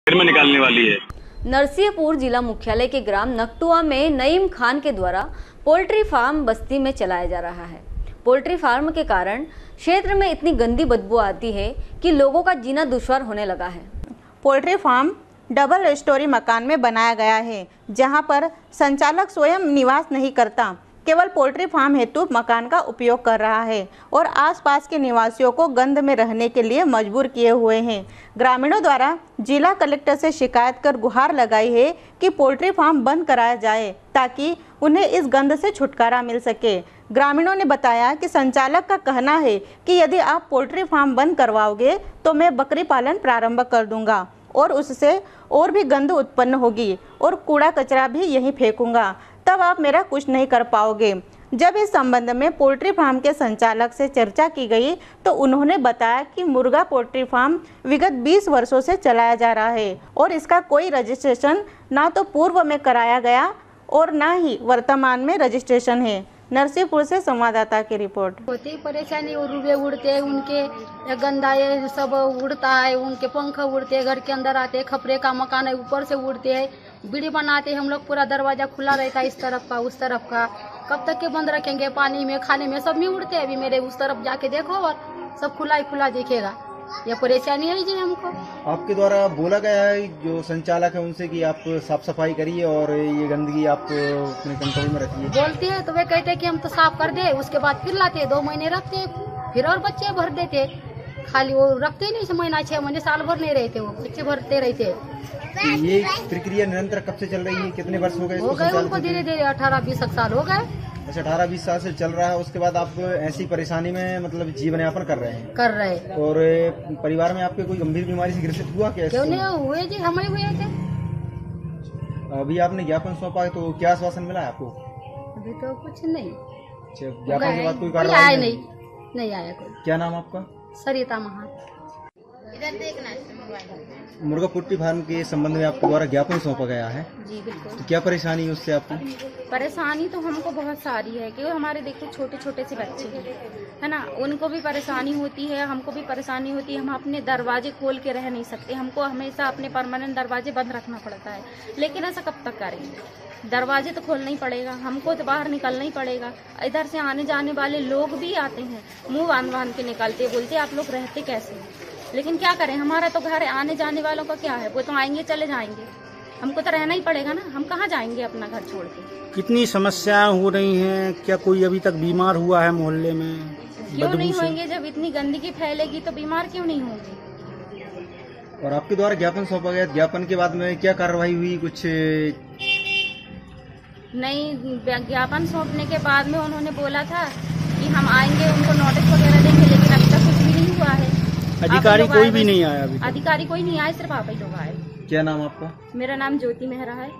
में निकालने वाली है। नरसिंहपुर जिला मुख्यालय के ग्राम नकटुआ में नईम खान के द्वारा पोल्ट्री फार्म बस्ती में चलाया जा रहा है। पोल्ट्री फार्म के कारण क्षेत्र में इतनी गंदी बदबू आती है कि लोगों का जीना दुश्वार होने लगा है। पोल्ट्री फार्म डबल स्टोरी मकान में बनाया गया है, जहां पर संचालक स्वयं निवास नहीं करता, केवल पोल्ट्री फार्म हेतु मकान का उपयोग कर रहा है और आसपास के निवासियों को गंद में रहने के लिए मजबूर किए हुए हैं। ग्रामीणों द्वारा जिला कलेक्टर से शिकायत कर गुहार लगाई है कि पोल्ट्री फार्म बंद कराया जाए ताकि उन्हें इस गंद से छुटकारा मिल सके। ग्रामीणों ने बताया कि संचालक का कहना है कि यदि आप पोल्ट्री फार्म बंद करवाओगे तो मैं बकरी पालन प्रारंभ कर दूंगा और उससे और भी गंद उत्पन्न होगी और कूड़ा कचरा भी यहीं फेंकूंगा, तब आप मेरा कुछ नहीं कर पाओगे। जब इस संबंध में पोल्ट्री फार्म के संचालक से चर्चा की गई तो उन्होंने बताया कि मुर्गा पोल्ट्री फार्म विगत 20 वर्षों से चलाया जा रहा है और इसका कोई रजिस्ट्रेशन ना तो पूर्व में कराया गया और ना ही वर्तमान में रजिस्ट्रेशन है। नरसिंहपुर से संवाददाता की रिपोर्ट। होती परेशानी, और रुबे उड़ते उनके, गंदा ये सब उड़ता है, उनके पंख उड़ते, घर के अंदर आते, खपरे का मकान है ऊपर से उड़ते हैं, बीड़ी बनाते, हम लोग पूरा दरवाजा खुला रहता है इस तरफ का उस तरफ का, कब तक के बंद रखेंगे? पानी में खाने में सब में उड़ते हैं। अभी मेरे उस तरफ जाके देखो और सब खुला ही खुला दिखेगा। यह परेशानी है जी हमको। आपके द्वारा बोला गया है जो संचालक है उनसे कि आप साफ सफाई करिए और ये गंदगी आप अपने कंट्रोल में रखिए। बोलते हैं तो वे कहते हैं कि हम तो साफ कर दे, उसके बाद फिर लाते 2 महीने रखते, फिर और बच्चे भर देते। खाली वो रखते नहीं, महीना 6 महीने साल भर नहीं रहते, वो बच्चे भरते रहते। ये प्रक्रिया निरंतर कब से चल रही है? कितने वर्ष हो गए? उनको धीरे धीरे 18-20 साल हो गए। अच्छा, 18-20 साल से चल रहा है। उसके बाद आप ऐसी परेशानी में मतलब जीवन यापन कर रहे हैं। और परिवार में आपके कोई गंभीर बीमारी से ग्रसित हुआ क्या? क्यों नहीं हुए जी, हमें हुए थे। अभी आपने ज्ञापन सौंपा है तो क्या आश्वासन मिला है आपको? अभी तो कुछ नहीं। ज्ञापन के बाद कोई कार्रवाई नहीं आया कोई। क्या नाम आपका? सरिता महान। मुर्गा पोल्ट्री फार्म के संबंध में आपके द्वारा ज्ञापन सौंपा गया है। जी बिल्कुल। तो क्या परेशानी है उससे आपको? परेशानी तो हमको बहुत सारी है क्योंकि हमारे देखो छोटे छोटे से बच्चे हैं, है ना, उनको भी परेशानी होती है, हमको भी परेशानी होती है। हम अपने दरवाजे खोल के रह नहीं सकते, हमको हमेशा अपने परमानेंट दरवाजे बंद रखना पड़ता है। लेकिन ऐसा कब तक करेंगे? दरवाजे तो खोलना ही पड़ेगा, हमको तो बाहर निकलना ही पड़ेगा। इधर से आने जाने वाले लोग भी आते हैं, मुँह बांध के निकलते, बोलते आप लोग रहते कैसे हैं? लेकिन क्या करें, हमारा तो घर है, आने जाने वालों का क्या है, वो तो आएंगे चले जाएंगे, हमको तो रहना ही पड़ेगा ना, हम कहाँ जाएंगे अपना घर छोड़ के। कितनी समस्याएं हो रही हैं? क्या कोई अभी तक बीमार हुआ है मोहल्ले में? क्यों नहीं होंगे? जब इतनी गंदगी फैलेगी तो बीमार क्यों नहीं होंगे? और आपके द्वारा ज्ञापन सौंपा गया, ज्ञापन के बाद में क्या कार्रवाई हुई? कुछ नहीं, ज्ञापन सौंपने के बाद में उन्होंने बोला था कि हम आएंगे, उनको नोटिस वगैरह देंगे, लेकिन अभी तक कुछ भी नहीं हुआ है। अधिकारी कोई भी नहीं आया अभी? अधिकारी कोई नहीं आया, सिर्फ आप ही लोग आए। क्या नाम आपका? मेरा नाम ज्योति मेहरा है।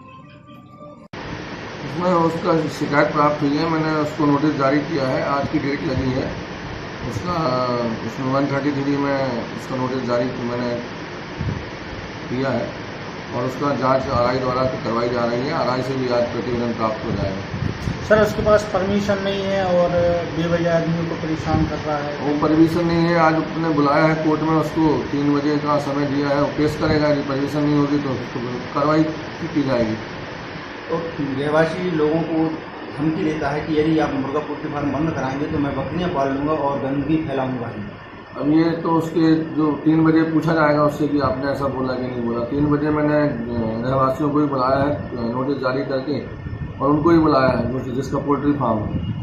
उसमें उसका शिकायत प्राप्त हुई है, मैंने उसको नोटिस जारी किया है, आज की डेट लगी है उसका। उसमें 133 में उसका नोटिस जारी मैंने किया है और उसका जांच आरआई द्वारा करवाई जा रही है। आरआई से भी आज प्रतिवेदन प्राप्त हो जाएगा। सर, उसके पास परमिशन नहीं है और बेवजह आदमियों को परेशान कर रहा है। वो परमिशन नहीं है, आज उसने बुलाया है कोर्ट में, उसको 3 बजे का समय दिया है, वो पेश करेगा। यदि परमिशन नहीं होगी तो उसको कार्रवाई की जाएगी। तो रहवासी लोगों को धमकी देता है कि यदि आप मुर्गा पोल्ट्री फार्म बंद कराएंगे तो मैं बकरियां पाल लूंगा और गंदगी फैलाऊंगा। अब ये तो उसके जो 3 बजे पूछा जाएगा उससे कि आपने ऐसा बोला कि नहीं बोला। 3 बजे मैंने रहवासियों को ही बुलाया है नोटिस जारी करके, और उनको ही बुलाया है जिसका पोल्ट्री फार्म है।